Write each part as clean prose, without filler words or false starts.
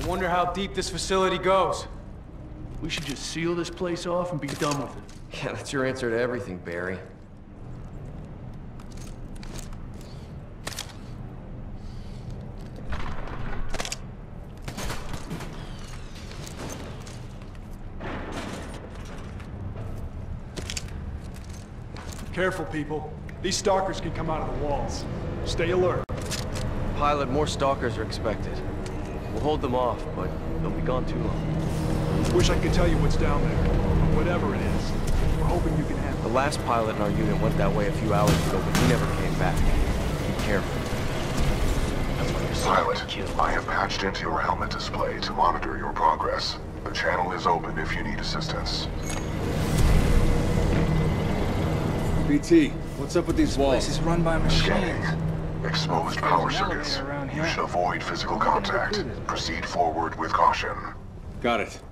Wonder how deep this facility goes. We should just seal this place off and be done with it. Yeah, that's your answer to everything, Barry. Careful, people. These stalkers can come out of the walls. Stay alert. Pilot, more stalkers are expected. We'll hold them off, but they'll be gone too long. Wish I could tell you what's down there. Whatever it is, we're hoping you can handle it. The last pilot in our unit went that way a few hours ago, but he never came back. Be careful. Pilot, I have patched into your helmet display to monitor your progress. The channel is open if you need assistance. BT, what's up with these walls? This is run by machines. Scanning. Exposed power There's an circuits. elevator around You here. should avoid physical contact. Proceed forward with caution. Got it.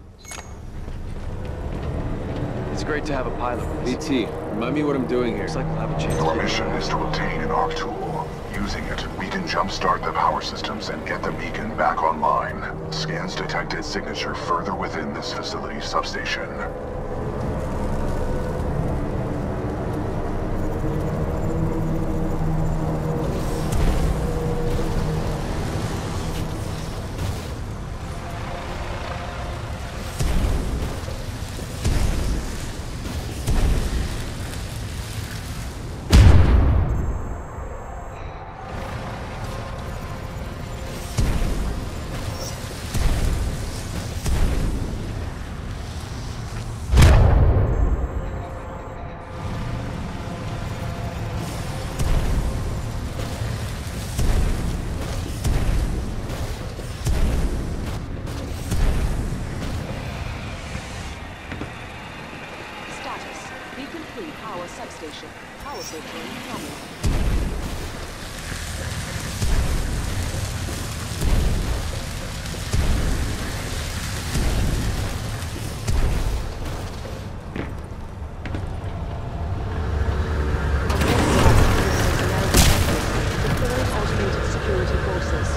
It's great to have a pilot with us. BT, remind me what I'm doing here. Looks like we'll have a chance Your to mission is to obtain an ARC tool. Using it, we can jumpstart the power systems and get the beacon back online. Scans detected signature further within this facility's substation. Status. Beacon 3 power substation. Power circuit coming. Deploying automated security forces.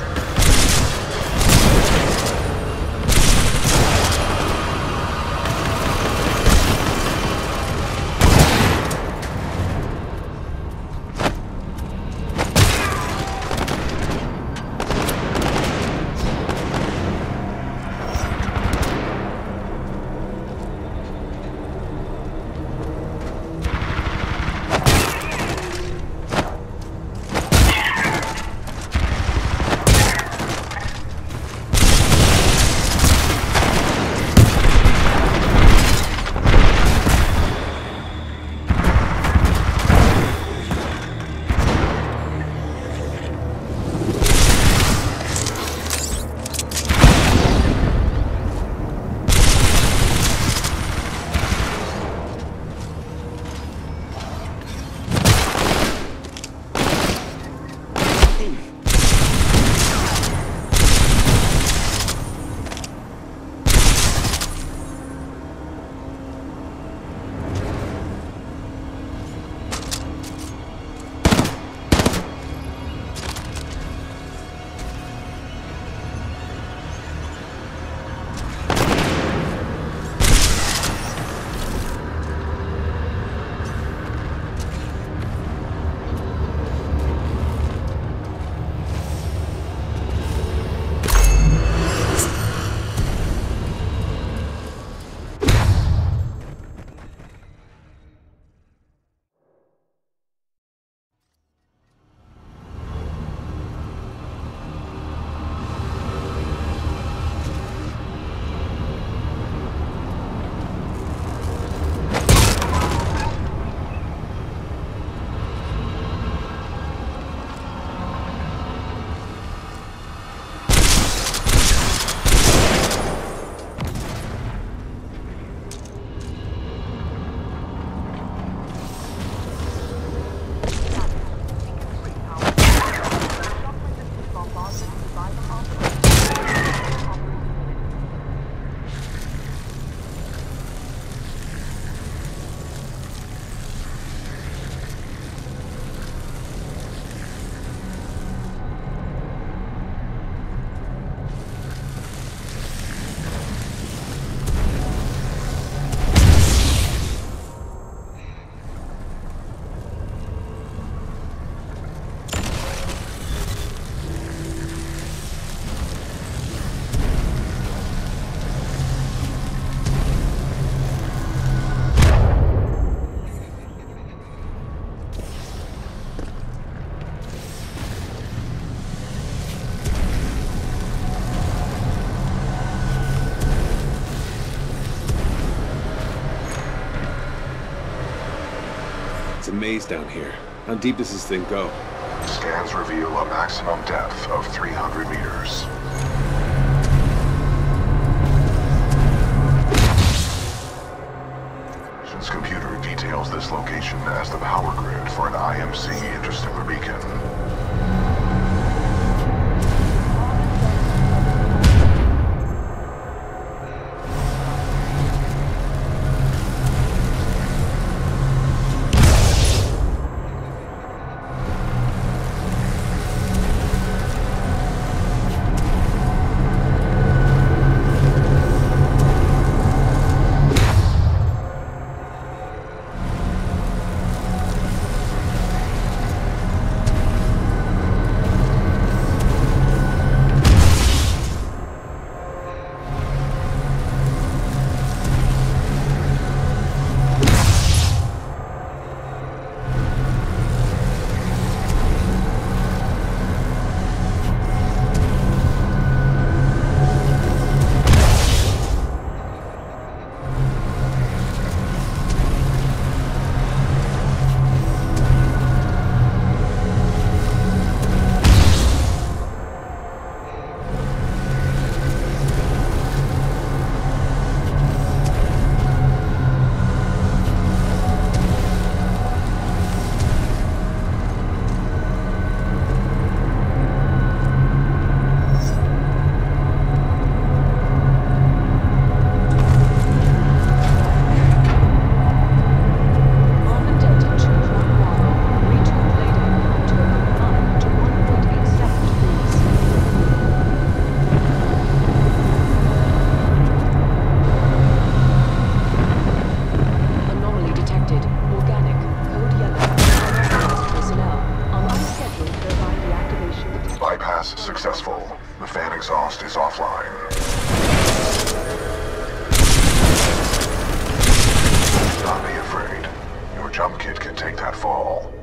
It's a maze down here. How deep does this thing go? Scans reveal a maximum depth of 300 meters. Mission's computer details this location as the power grid for an IMC interstellar beacon. Successful. The fan exhaust is offline. Do not be afraid. Your jump kit can take that fall.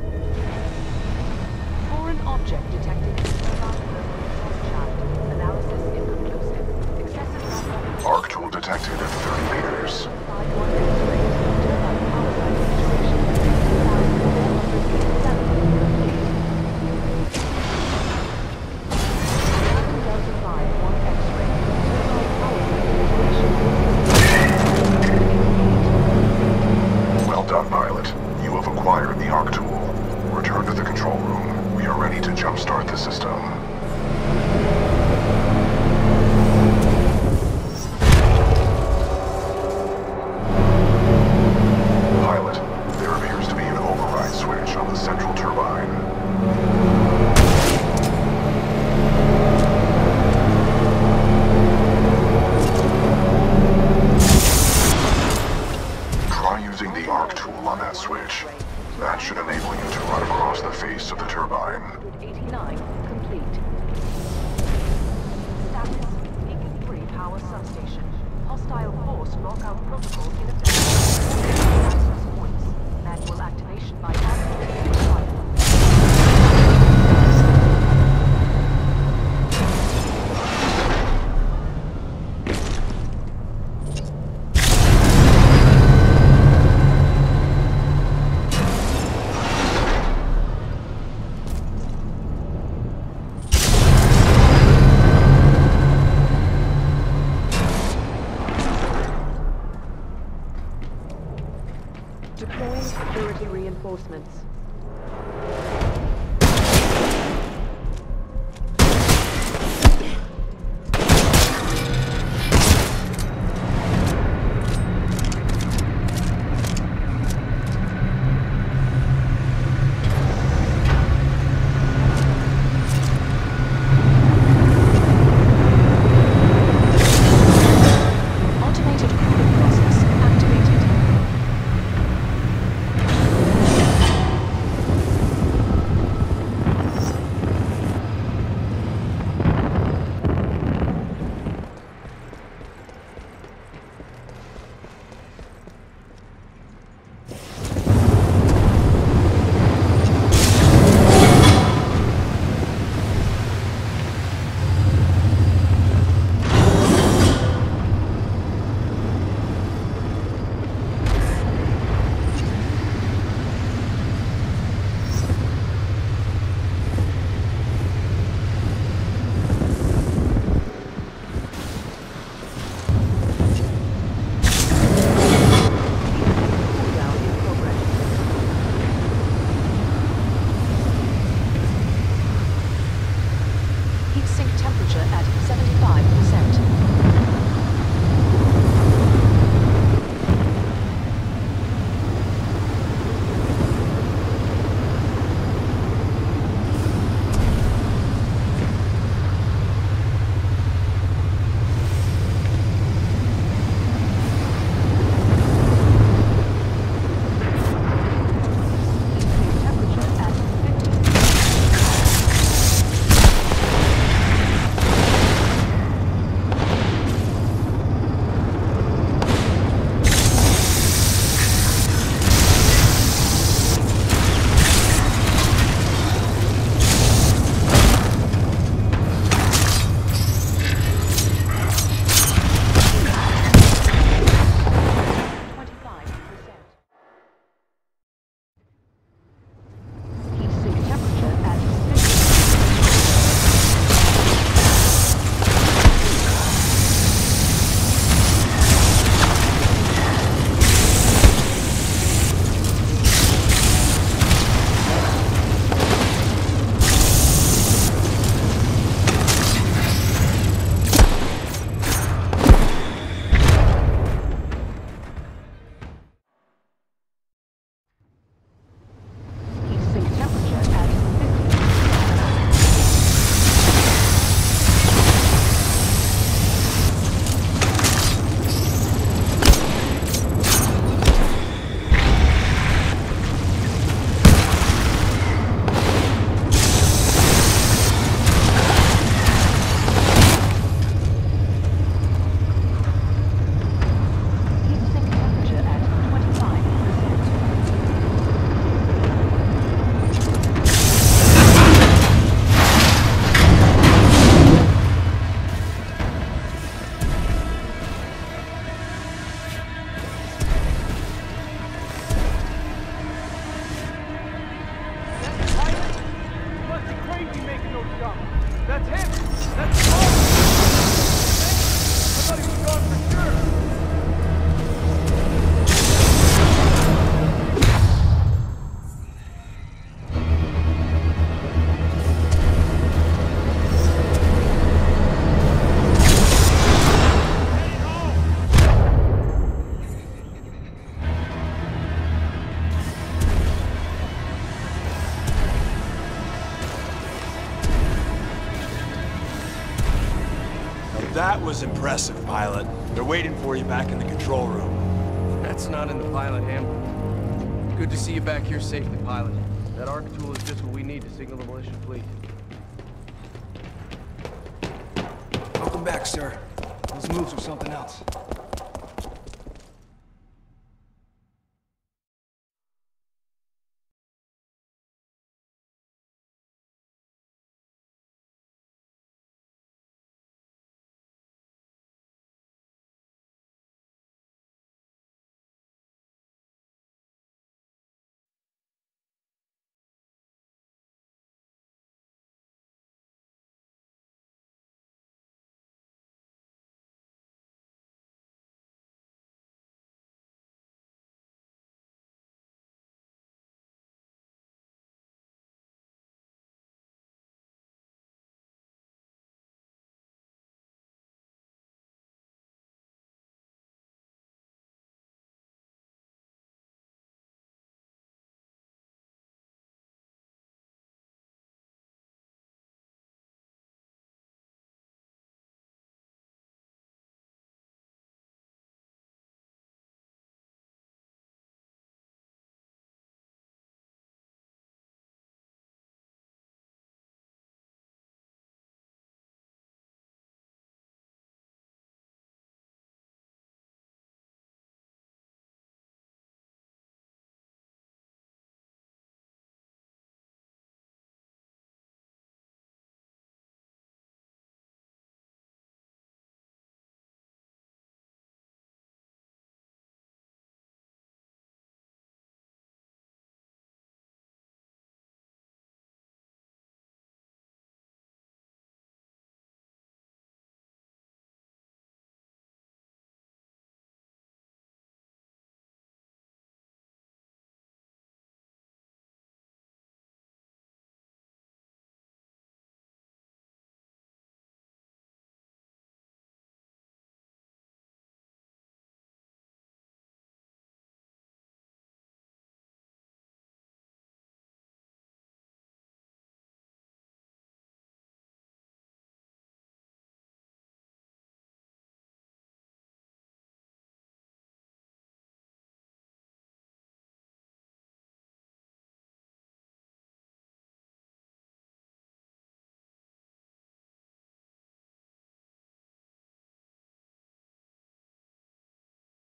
Foreign object detected in turbine shaft. Analysis inconclusive. Excessive Arc tool detected at 30 meters. Well done, pilot. You have acquired the Arc tool. Return to the control room. We are ready to jumpstart the system. Pilot, there appears to be an override switch on the central turbine. Try using the Arc tool on that switch. That should enable you to run across the face of the turbine. 89 complete. Status: Beacon 3 power substation. Hostile force lockout protocol in effect. Access points. Manual activation by activating pilot. Deploying security reinforcements. Automated cooling process activated. That was impressive, pilot. They're waiting for you back in the control room. That's not in the pilot handbook. Good to see you back here safely, pilot. That ARC tool is just what we need to signal the militia fleet. Welcome back, sir. Those moves are something else.